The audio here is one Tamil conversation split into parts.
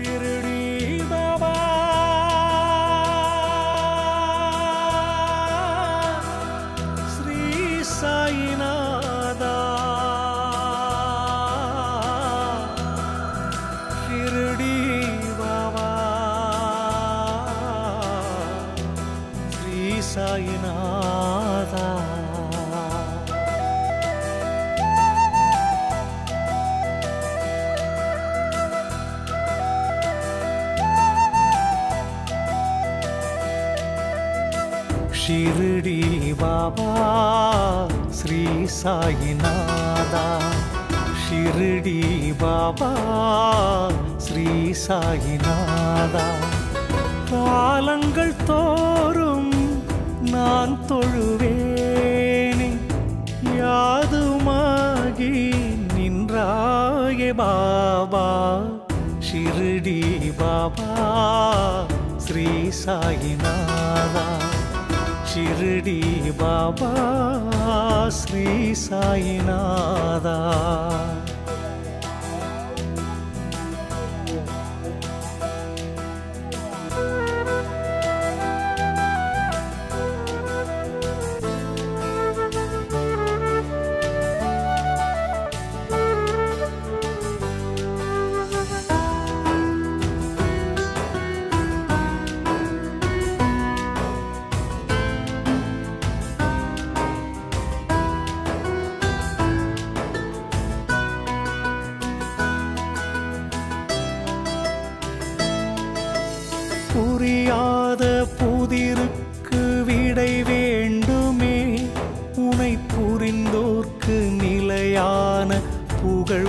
Shirdi Baba, Shree Sainatha, Shirdi Baba, Shree Sainatha. Shirdi Baba, Shree Sainatha, Shirdi Baba, Shree Sainatha. காலங்கள் தோறும் நான் தொழுவேனே, யாதுமாகி நின்றாயே பாபா. ஷிர்டி பாபா, ஸ்ரீ சாயிநாதா. ஷிர்டி பாபா, ஸ்ரீ சாயிநாதா. புரியாத புதிருக்கு விடை வேண்டுமே, உனை புரிந்தோர்க்கு நிலையான புகழ்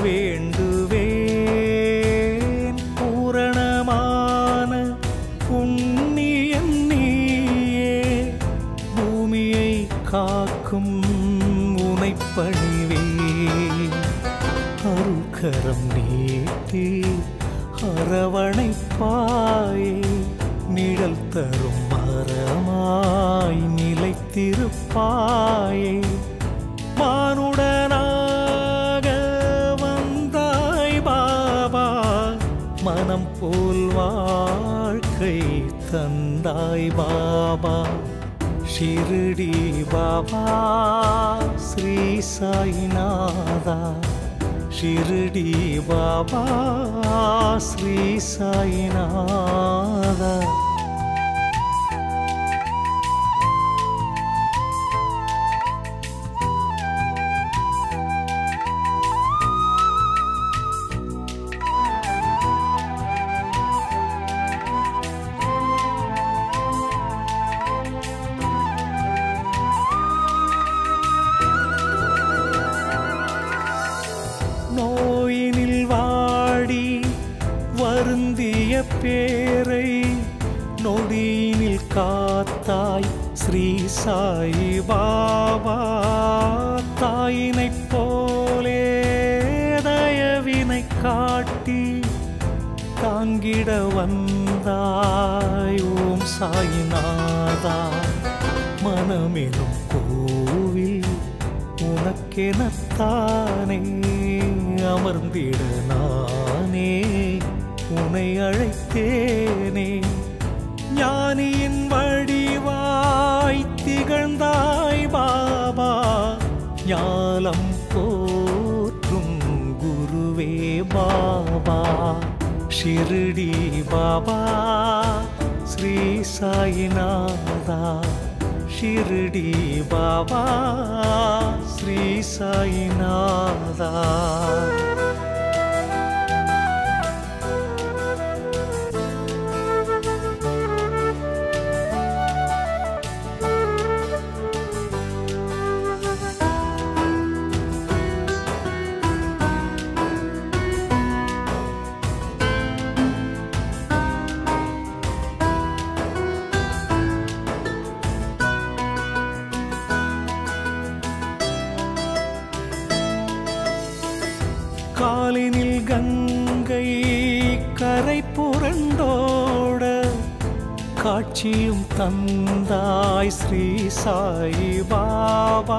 வேண்டுவேன். பூரணமான புண்ணியன் நீயே, பூமியை காக்கும் உனை பணிவேன். அருள்கரம் நீட்டி அரவணைப்பாயே, நிழல் தரும் மரமாய் நிலைத்திருப்பாயே. மானுடனாக வந்தாய் பாபா, மனம் போல் வாழ்க்கை தந்தாய் பாபா. ஷிர்டி பாபா, ஸ்ரீ சாயிநாதா. ஷிர்டி பாபா, ஸ்ரீ சாயிநாதா. நோயினில் வாடி வருந்திய பேரை நொடியினில் காத்தாய் ஸ்ரீ சாய் பாபா. தாயினைப் போலே தயவினை காட்டி தாங்கிட வந்தாய் ஓம் சாயிநாதா. மனமெனும் கோவில் உனக்கெனத்தானே, அமர்ந்திட நானே உனை அழைத்தேனே. ஞானியின் வடிவாய் திகழ்ந்தாய் பாபா, ஞாலம் போற்றும் குருவே பாபா. ஷிர்டி பாபா, ஸ்ரீ சாயிநாதா. ஷிர்டி பாபா, ஸ்ரீ சாயிநாதா. காலினில் கங்கை கரை புரண்டோட காட்சியும் தந்தாய் ஸ்ரீ சாய் பாபா.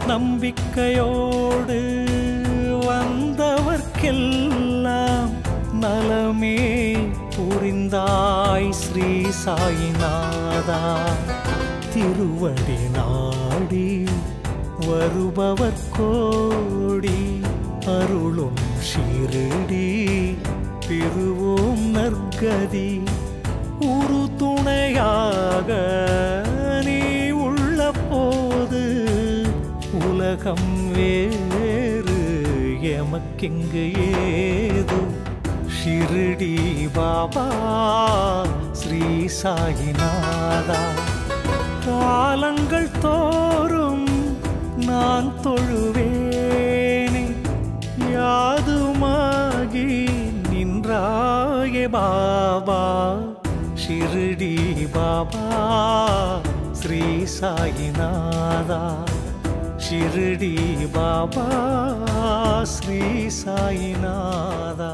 நம்பிக்கையோடு வந்தவர்க்கெல்லாம் நலமே புரிந்தாய் ஸ்ரீ சாயிநாதா. திருவடி நாடி வருபவர் கோடி அருளும் ஷிரடி பெறுவோம் நற்கதி. உரு துணையாக நீ உள்ள போது உலகம் வேறு எமக்கிங்கு ஏது. ஷிரடி பாபா ஸ்ரீ சாயிநாதா. காலங்கள் தோறும் நான் தொழுவேனே யாதுமாகி நின்றாயே பாபா. ஷிரடி பாபா ஸ்ரீ சாயிநாதா. ஷிரடி பாபா ஸ்ரீ சாயிநாதா.